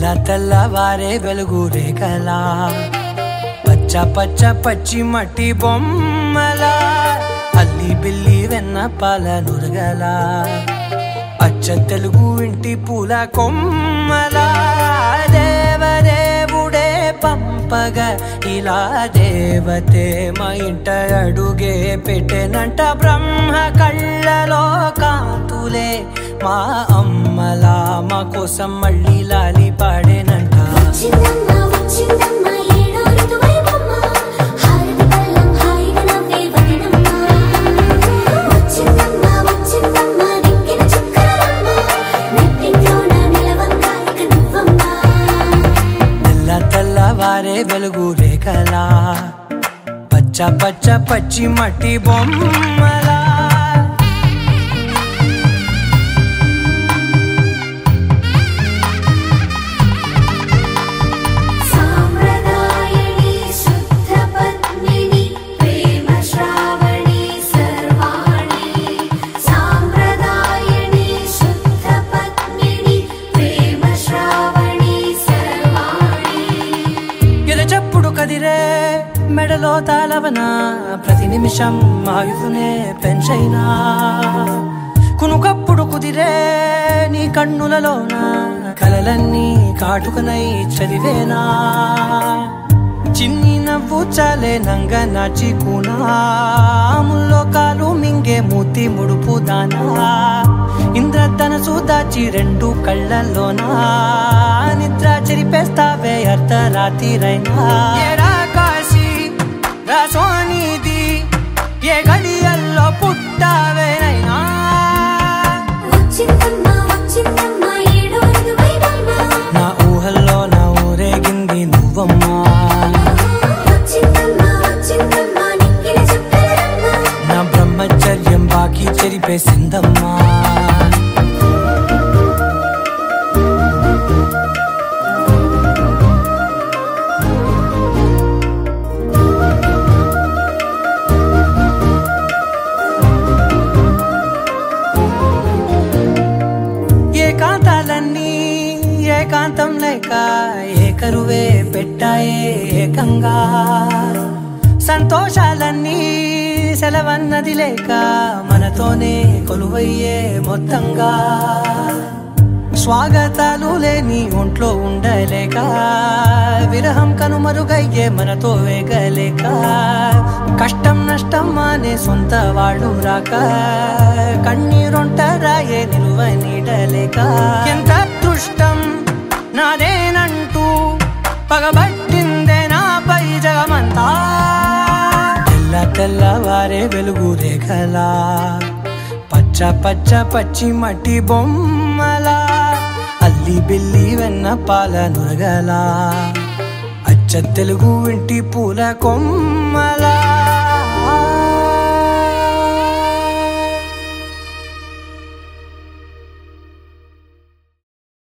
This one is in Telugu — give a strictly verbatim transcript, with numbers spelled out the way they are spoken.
తెల్ల తెల్లవారే వెలుగు రేఖలా పచ్చ పచ్చ పచ్చి మట్టి బొమ్మలా అల్లి బిల్లి వెన్న పాల నురగలా అచ్చ తెలుగు ఇంటి పూల కొమ్మలా దేవదేవుడే పంపగా ఇలా దేవతే మా ఇంట అడుగే పెట్టెనంట బ్రహ్మ కళ్ళలో కాంతులే మా అమ్మలా మా కోసం మళ్ళీ లాలి పాడేనంట తెల్ల తెల్లవారే వెలుగు రేఖలా పచ్చ పచ్చ పచ్చి మట్టి బొమ్మలా కదిరే మెడలో తాళవన ప్రతి నిమిషం ఆయువునే పెంచైనా కునుకప్పుడు కుదిరే నీ కన్నులలోన కలలన్నీ కాటుకనై చదివేనా చిన్ని నవ్వు చాలే నంగ నాచి కూనాముల్లో కాలు మింగే మూతి ముడుపు దానా ఇంద్రధనసు దాచి రెండు కళ్ళల్లోనా నిద్ర చెరిపేస్తావే అర్ధరాత్రిరైనా కాశీ రాసోనిది ఏ గడియల్లో పుట్టావేనైనా నా ఊహల్లో నా ఊరేగింది నువ్వమ్మా నా బ్రహ్మచర్యం బాకీ చెరిపేసిందమ్మా ఏకాంతాలన్నీ ఏకాంతం లేక ఏకరువే పెట్టాయే ఏకంగా సంతోషాలన్నీ సెలవన్నది లేక మనతోనే కొలువయ్యే మొత్తంగా స్వాగతాలు లేని ఒంట్లో ఉండలేక విరహం కనుమరుగయ్యే మనతో వేగలేక కష్టం నష్టం అనే సొంత వాళ్ళు రాక కన్నీరొంటరాయే నిలువ నీడలేక ఎంత అదృష్టం నాదేనంటూ పగబట్టిందే నాపై జగమంతా తెల్ల తెల్లవారే వెలుగు రేఖలా పచ్చ పచ్చ పచ్చి మట్టి బొమ్మలా అల్లి బిల్లి వెన్న పాల నురగలా అచ్చ తెలుగు ఇంటి పూల కొమ్మ